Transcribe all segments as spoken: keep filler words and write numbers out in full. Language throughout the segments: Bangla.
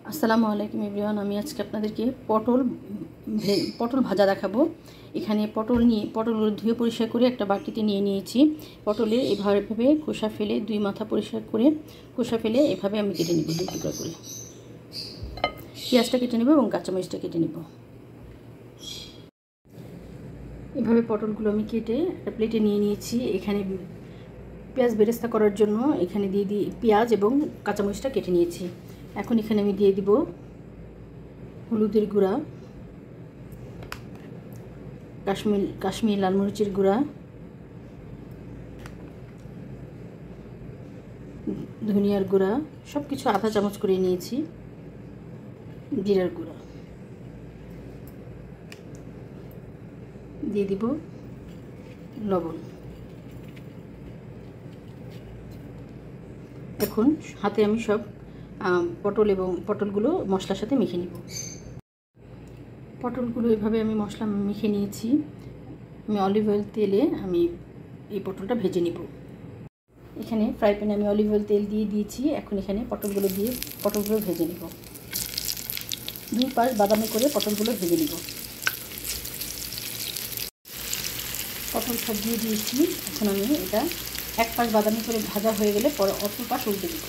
আসসালামু আলাইকুম এভরিওয়ান। আমি আজকে আপনাদেরকে পটল পটল ভাজা দেখাবো। এখানে পটল নিয়ে পটলগুলো ধুয়ে পরিষ্কার করে একটা বাটিতে নিয়ে নিয়েছি। পটলের এভাবে খোসা ফেলে দুই মাথা পরিষ্কার করে খোসা ফেলে এভাবে আমি কেটে নেব দুই টুকরা করে। পেঁয়াজটা কেটে নেব এবং কাঁচামরিচটা কেটে নেব। এভাবে পটলগুলো আমি কেটে একটা প্লেটে নিয়ে নিয়েছি। এখানে পেঁয়াজ বেরেস্তা করার জন্য এখানে দিয়ে দিই পেঁয়াজ এবং কাঁচামরিচটা কেটে নিয়েছি। এখন এখানে আমি দিয়ে দিব হলুদের গুঁড়া, কাশ্মীর কাশ্মীর লাল মরিচের গুঁড়া, ধনিয়ার গুঁড়া, সব কিছু আধা চামচ করে নিয়েছি, জিরার গুঁড়া দিয়ে দিব, লবণ। এখন হাতে আমি সব পটল এবং পটলগুলো মশলার সাথে মেখে নিব। পটলগুলো এভাবে আমি মশলা মেখে নিয়েছি। আমি অলিভ অয়েল তেলে আমি এই পটলটা ভেজে নিব। এখানে ফ্রাই প্যানে আমি অলিভ অয়েল তেল দিয়ে দিয়েছি। এখন এখানে পটলগুলো দিয়ে পটলগুলো ভেজে নিব। দুই পাশ বাদামি করে পটলগুলো ভেজে নিব। পটল সব দিয়ে দিয়েছি। এখন আমি এটা এক পাশ বাদামি করে ভাজা হয়ে গেলে পরে অপর পাশ উল্টে দিব।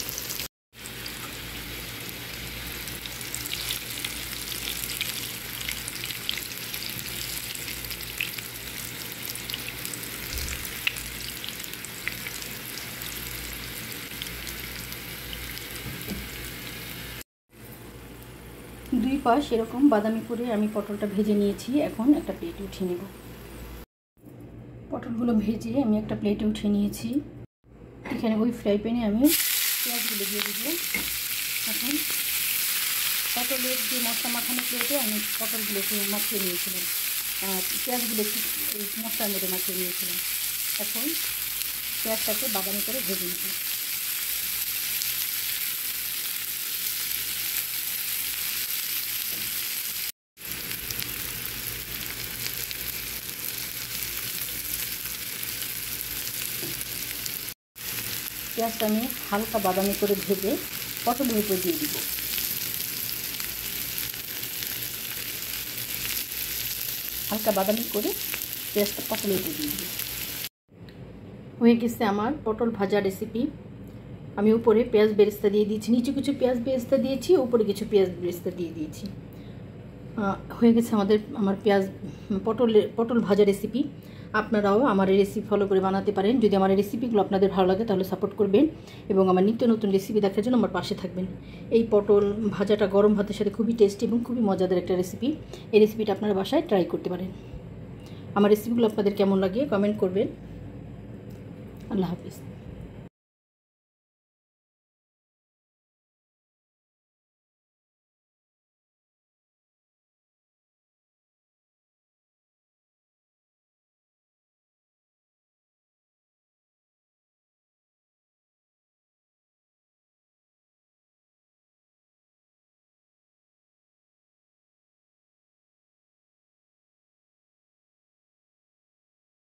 দুই পাশ এরকম বাদামি করে আমি পটলটা ভেজে নিয়েছি। এখন একটা প্লেটে উঠিয়ে নেব। পটলগুলো ভেজে আমি একটা প্লেটে উঠিয়ে নিয়েছি। এখানে ওই ফ্রাই প্যানে আমি পেঁয়াজগুলো দিয়ে দেব। এখন পটলের যে মশলা মাখানো প্লেটে আমি পটলগুলোকে মাখিয়ে নিয়েছিলাম, পেঁয়াজগুলো একটু মশলার মধ্যে মাখিয়ে নিয়েছিলাম। এখন পেঁয়াজটাকে বাদামি করে ভেজে নেব। পেঁয়াজটা আমি হালকা বাদামি করে ভেজে পটলের উপরে দিয়ে দিব। হালকা বাদামি করে পেঁয়াজটা পটলের উপরে দিয়ে দিব। হয়ে গেছে আমার পটল ভাজা রেসিপি। আমি উপরে পেঁয়াজ বেরেস্তা দিয়ে দিয়েছি, নিচে কিছু পেঁয়াজ বেরেস্তা দিয়েছি, উপরে কিছু পেঁয়াজ বেরেস্তা দিয়ে দিয়েছি। হয়ে গেছে আমাদের আমার পেঁয়াজ পটলের পটল ভাজা রেসিপি। আপনারাও আমার এই রেসিপি ফলো করে বানাতে পারেন। যদি আমার এই রেসিপিগুলো আপনাদের ভালো লাগে তাহলে সাপোর্ট করবেন এবং আমার নিত্য নতুন রেসিপি দেখার জন্য আমার পাশে থাকবেন। এই পটল ভাজাটা গরম ভাতের সাথে খুবই টেস্টি এবং খুবই মজাদার একটা রেসিপি। এই রেসিপিটা আপনারা বাসায় ট্রাই করতে পারেন। আমার রেসিপিগুলো আপনাদের কেমন লাগে কমেন্ট করবেন। আল্লাহ হাফিজ।